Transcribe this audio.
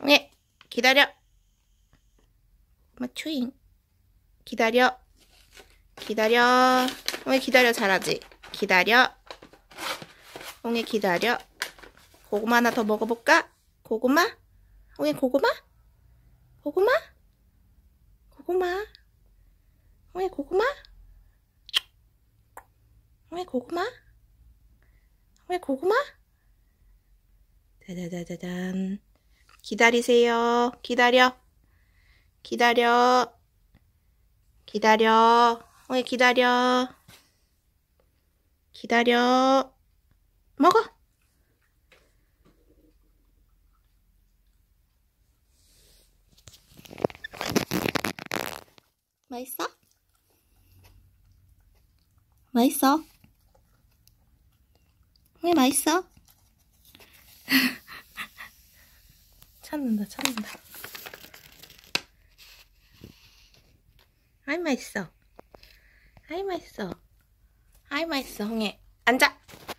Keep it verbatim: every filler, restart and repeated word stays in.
홍해, 기다려. 엄마 추잉. 기다려. 기다려. 홍해 기다려. 잘하지? 기다려. 홍해 기다려. 고구마 하나 더 먹어볼까? 고구마? 홍해 고구마? 고구마? 고구마? 홍해 고구마? 홍해 고구마? 홍해 고구마? 다다다다단. 기다리세요. 기다려. 기다려. 기다려. 홍해 기다려. 기다려. 먹어. 맛있어? 맛있어? 왜 맛있어? 찾는다 찾는다. 아이 맛있어. 아이 맛있어. 아이 맛있어. 홍해 앉아.